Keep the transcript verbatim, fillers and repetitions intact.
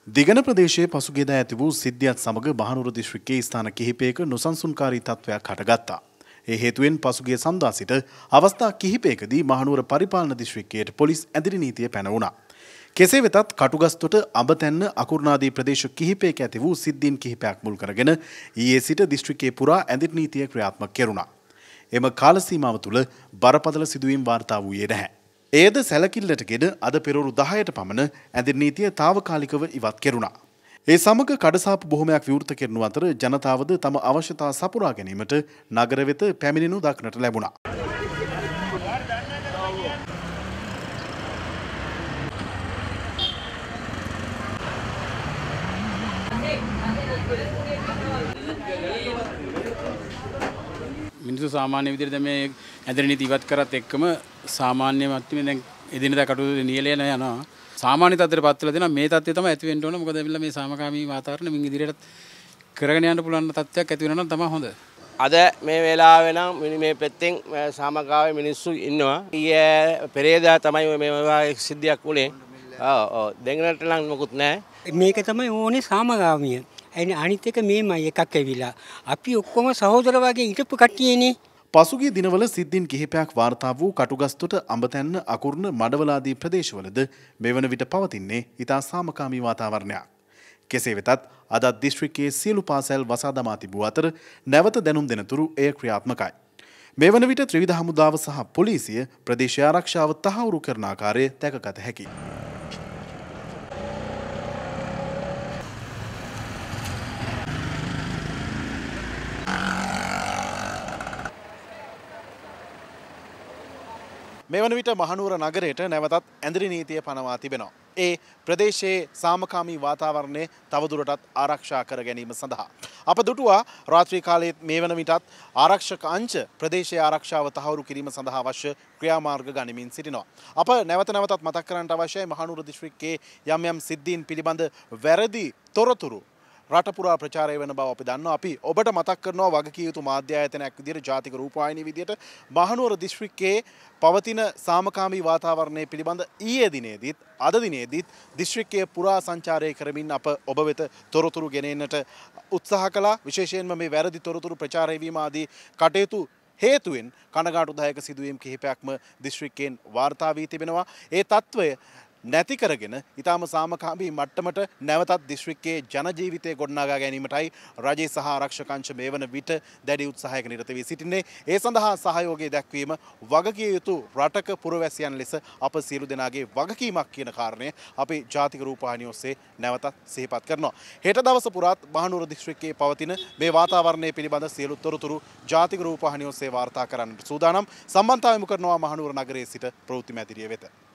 දිගන ප්‍රදේශයේ පසුගියදා ඇති වූ සිද්ධියත් සමග මහනුවර දිස්ත්‍රික්කයේ ස්ථාන කිහිපයක නොසන්සුන්කාරී තත්ත්වයක් හටගත්තා. ඒ හේතුවෙන් පසුගිය සඳුදා සිට අවස්ථා කිහිපයකදී මහනුවර පරිපාලන දිස්ත්‍රික්කයට පොලිස් ඇදිරි නීතිය පැනවුණා. කෙසේ වෙතත් කටුගස්තොට අඹතැන්න අකුරුණාදී ප්‍රදේශ කිහිපයක ඇති වූ සිද්ධීන් කිහිපයක් මුල් කරගෙන ඊයේ සිට දිස්ත්‍රික්කයේ පුරා ඇදිරි නීතිය ක්‍රියාත්මක කෙරුණා. එම කාල සීමාව තුළ බරපතල සිදුවීම් වාර්තා වූයේ නැහැ. එයද සැලකිල්ලටගෙන අද පෙරවරු දහයට පමණ ඇඳිරි නීතිය తాවකාලිකව ඉවත් කෙරුණා. ඒ සමග කඩසාප්පු බොහොමයක් විවෘත කරනු අතර ජනතාවද තම අවශ්‍යතා සපුරා ගැනීමට නගර වෙත පැමිණෙනු දක්නට ලැබුණා. මිනිස්සු සාමාන්‍ය විදිහට මේ ඇඳිරි නීති ඉවත් කරත් එක්කම සාමාන්‍ය මට්ටමේ දැන් එදිනෙදා කටයුතු නියැලෙන යනවා. සාමාන්‍ය තත්ත්වයට පත් වෙලා දෙනවා. මේ තත්ත්වය තමයි ඇති වෙන්න ඕන. මොකද ඇවිල්ලා මේ සාමකාමී වාතාවරණ මින් ඉදිරියට කරගෙන යන්න පුළුවන් තත්ත්වයක් ඇති වෙනවා නම් තමයි හොඳ. අද මේ වෙලාවේ නම් මේ පැත්තෙන් සාමකාමී මිනිස්සු ඉන්නවා. ඊයේ පෙරේදා තමයි මේ වගේ සිද්ධියක් උනේ. ඔව් ඔව් දෙංගනට නම් මොකුත් නැහැ. මේක තමයි ඕනේ සාමකාමීය. අනිත් එක මේමයි එකක් ඇවිලා. අපි ඔක්කොම සහෝදර වගේ හිටපු කට්ටියනේ. පසුගිය දිනවල සිද්ධීන් කිහිපයක් වාර්තා වූ කටුගස්තොට අඹතැන්න අකුරුණ මඩවල ආදී ප්‍රදේශවලද මෙවන විට පවතින්නේ ඉතා සාමකාමී වාතාවරණයක්. කෙසේ වෙතත් අදත් දිස්ත්‍රික්කයේ සියලු පාසල් වසා දමා තිබූ අතර නැවත දැනුම් දෙනතුරු එය ක්‍රියාත්මකයි. මෙවන විට ත්‍රිවිධ හමුදාව සහ පොලිසිය ප්‍රදේශ ආරක්ෂාව තහවුරු කරන ආකාරය දැකගත හැකියි. මෙවන විට මහනුවර නගරයට නැවතත් ඇඳිරි නීතිය පනවා තිබෙනවා. ඒ ප්‍රදේශයේ සාමකාමී වාතාවරණය තවදුරටත් ආරක්ෂා කර ගැනීම සඳහා. අප දුටුවා රාත්‍රී කාලයේ මේ වන විටත් ආරක්ෂක අංශ ප්‍රදේශයේ ආරක්ෂාව තහවුරු කිරීම සඳහා අවශ්‍ය ක්‍රියාමාර්ග ගනිමින් සිටිනවා. අප නැවත නැවතත් මතක් කරන්නට අවශ්‍යයි මහනුවර දිස්ත්‍රික්කයේ යම් යම් සිද්ධීන් පිළිබඳ වැරදි තොරතුරු රට පුරා ප්‍රචාරය වෙන බව අපි දන්නවා. අපි ඔබට මතක් කරනවා වගකිය යුතු මාධ්‍ය ආයතනයක් විදිහට ජාතික රූපවාහිනිය විදිහට මහනුවර දිස්ත්‍රික්කයේ පවතින සාමකාමී වාතාවරණය පිළිබඳ ඊයේ දිනේදීත් අද දිනේදීත් දිස්ත්‍රික්කයේ පුරා සංචාරය කරමින් අප ඔබ වෙත තොරතුරු ගෙනෙන්නට උත්සාහ කළා. විශේෂයෙන්ම මේ වැරදි තොරතුරු ප්‍රචාරය වීම ආදී කටයුතු හේතුවෙන් කනගාටුදායක සිදුවීම් කිහිපයක්ම දිස්ත්‍රික්කයෙන් වාර්තා වී තිබෙනවා. ඒ తত্ত্বය නැති කරගෙන ඊටාම සාමකාමී මට්ටමට නැවතත් දිස්ත්‍රික්කයේ ජන ජීවිතය ගොඩනගා ගැනීමටයි රජයේ සහ ආරක්ෂක අංශ මේ වන විට දැඩි උත්සාහයක නිරත වී සිටින්නේ. ඒ සඳහා සහයෝගය දැක්වීම වගකිය යුතු රටක පුරවැසියන් ලෙස අප සියලු දෙනාගේ වගකීමක් කියන කාරණය අපි ජාතික රූපවාහිනිය ඔස්සේ නැවතත් සිහිපත් කරනවා. හෙට දවස පුරාත් මහනුවර දිස්ත්‍රික්කයේ පවතින මේ වාතාවරණය පිළිබඳ සියලු තොරතුරු ජාතික රූපවාහිනිය ඔස්සේ වාර්තා කරන්නට සූදානම්. සම්බන්ධතාවය යොමු කරනවා මහනුවර නගරයේ සිට ප්‍රවෘත්ති මැදිරිය වෙත.